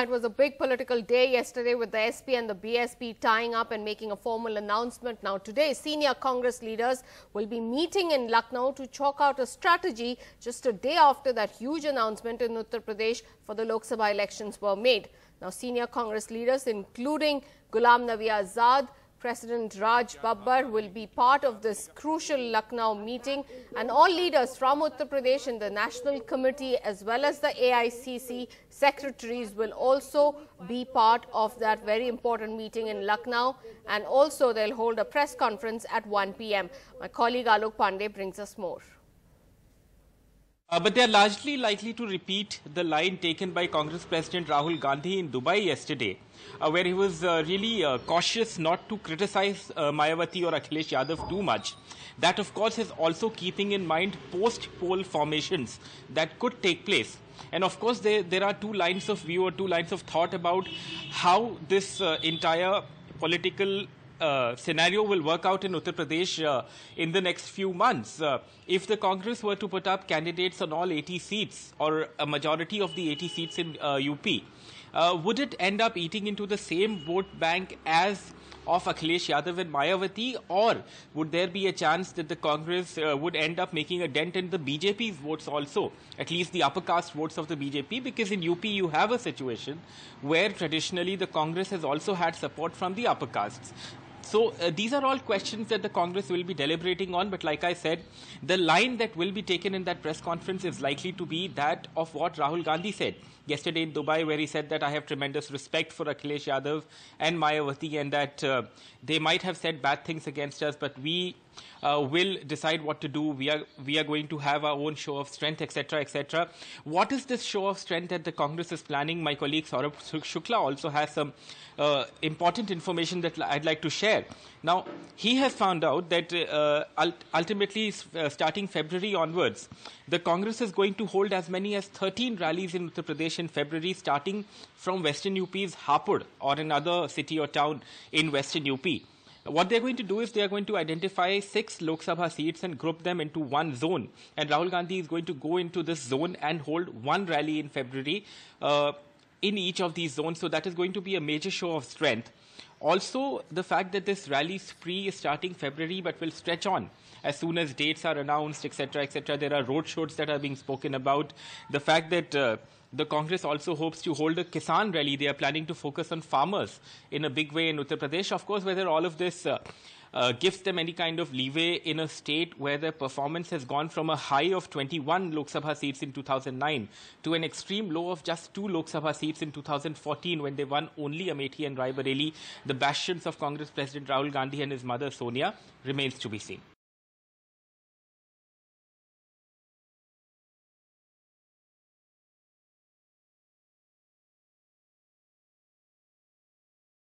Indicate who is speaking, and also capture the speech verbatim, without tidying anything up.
Speaker 1: It was a big political day yesterday with the S P and the B S P tying up and making a formal announcement. Now today, senior Congress leaders will be meeting in Lucknow to chalk out a strategy just a day after that huge announcement in Uttar Pradesh for the Lok Sabha elections were made. Now senior Congress leaders including Ghulam Nabi Azad, President Raj Babbar will be part of this crucial Lucknow meeting, and all leaders from Uttar Pradesh in the National Committee as well as the A I C C secretaries will also be part of that very important meeting in Lucknow, and also they'll hold a press conference at one p m My colleague Alok Pandey brings us more.
Speaker 2: Uh, but they are largely likely to repeat the line taken by Congress President Rahul Gandhi in Dubai yesterday, uh, where he was uh, really uh, cautious not to criticize uh, Mayawati or Akhilesh Yadav too much. That, of course, is also keeping in mind post-poll formations that could take place. And, of course, there, there are two lines of view or two lines of thought about how this uh, entire political Uh, scenario will work out in Uttar Pradesh uh, in the next few months. Uh, if the Congress were to put up candidates on all eighty seats or a majority of the eighty seats in uh, U P, uh, would it end up eating into the same vote bank as of Akhilesh Yadav and Mayawati, or would there be a chance that the Congress uh, would end up making a dent in the B J P's votes also, at least the upper caste votes of the B J P, because in U P you have a situation where traditionally the Congress has also had support from the upper castes. So uh, these are all questions that the Congress will be deliberating on. But like I said, the line that will be taken in that press conference is likely to be that of what Rahul Gandhi said yesterday in Dubai, where he said that I have tremendous respect for Akhilesh Yadav and Mayawati, and that uh, they might have said bad things against us, but we uh, will decide what to do. We are we are going to have our own show of strength, et cetera, et cetera. What is this show of strength that the Congress is planning? My colleague Saurabh Shukla also has some uh, important information that I'd like to share. Now, he has found out that uh, ultimately, uh, starting February onwards, the Congress is going to hold as many as thirteen rallies in Uttar Pradesh in February, starting from Western U P's Hapur or another city or town in Western U P. What they're going to do is they're going to identify six Lok Sabha seats and group them into one zone. And Rahul Gandhi is going to go into this zone and hold one rally in February uh, in each of these zones. So that is going to be a major show of strength. Also, the fact that this rally spree is starting February but will stretch on as soon as dates are announced, et cetera, et cetera. There are road shows that are being spoken about. The fact that uh, the Congress also hopes to hold a Kisan rally. They are planning to focus on farmers in a big way in Uttar Pradesh. Of course, whether all of this uh, uh, gives them any kind of leeway in a state where their performance has gone from a high of twenty-one Lok Sabha seats in two thousand nine to an extreme low of just two Lok Sabha seats in two thousand fourteen, when they won only Amethi and Raebareli, the bastions of Congress President Rahul Gandhi and his mother Sonia, remains to be seen.